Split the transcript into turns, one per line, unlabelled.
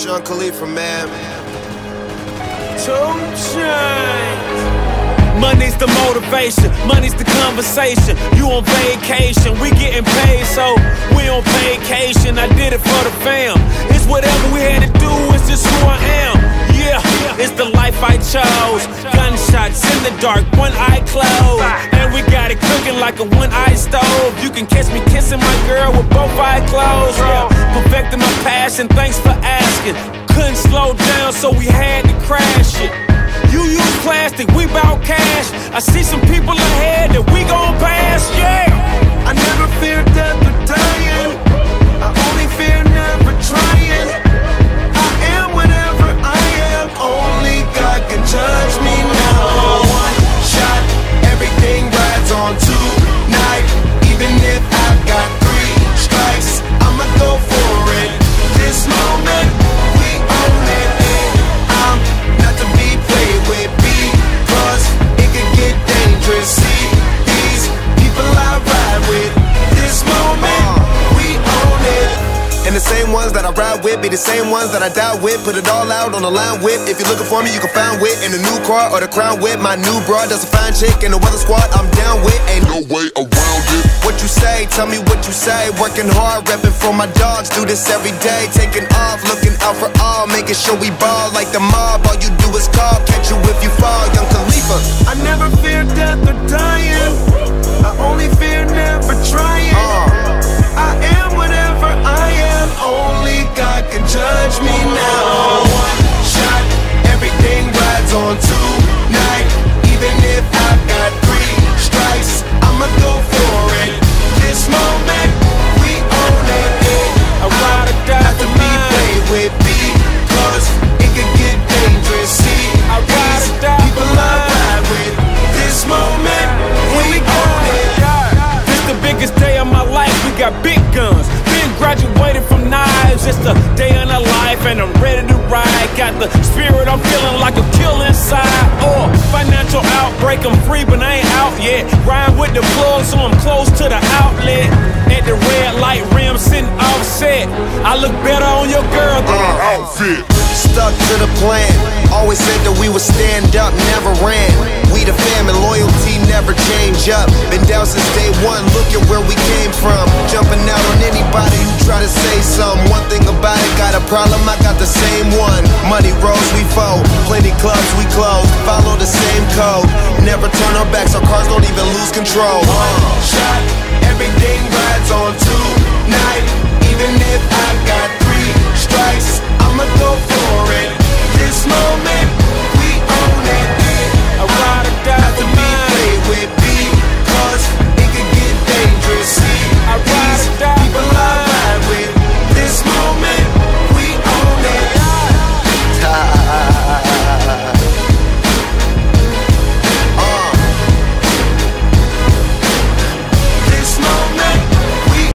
Sean Khalifa, man.
2 Chainz. Money's the motivation, money's the conversation. You on vacation, we getting paid, so we on vacation. I did it for the fam. It's whatever we had to do, it's just who I am. Yeah, it's the life I chose. Gunshots in the dark, one eye closed, and we got it cooking like a one-eye stove. You can catch me kissing my girl with both eyes closed. Yeah, perfecting my passion, thanks for asking. Couldn't slow down, so we had to crash it. You use plastic, we bout cash. I see some people ahead that we gon' pass, yeah.
I never fear death or dying. I only fear never trying. I am whatever I am. Only God can judge me now. One shot, everything rides on tonight. Even if I've got 3 strikes, I'ma go for it. This moment, we own it. I'm not to be played with, because it could get dangerous. See these people I ride with. This moment, we own it.
And the same ones that I ride with be the same ones that I die with. Put it all out on the line with. If you're looking for me, you can find wit in the new car or the crown with. My new broad does a fine chick in the weather squad. I'm down with, ain't no way around it. What you say, tell me what you say. Working hard, repping for my dogs. Do this every day, taking off, looking out for all, making sure we ball like the mob. All you do is call, catch you if you fall, young Khalifa.
I never fear death or dying. I only fear never trying. I am whatever I am. Only God can judge me now. One shot, everything rides on tonight. Even if I've got 3 strikes, I'ma go for it. This moment, we own it.
I ride or die
not to be played with, because it could get dangerous. See,
I ride or die
people I ride with. This moment, we own it.
This the biggest day of my life, we got big guns. Been graduated from knives, it's the day in a life and I'm ready to ride. Got the spirit, I'm feeling like a kill inside. Financial outbreak, I'm free but I ain't out yet. Ride with the plug so I'm close to the outlet. At the red light rim sitting offset. I look better on your girl than an outfit.
Stuck to the plan, always said that we would stand up, never ran. We the fam and loyalty never change up. Been down since day one, look at where we came from. Jumping out on anybody who try to say something. One thing about it, got a problem, I got the same one. Money rolls, we fold, plenty clubs, we close. Follow the same code, never turn our backs, our cars don't even lose control.
Shot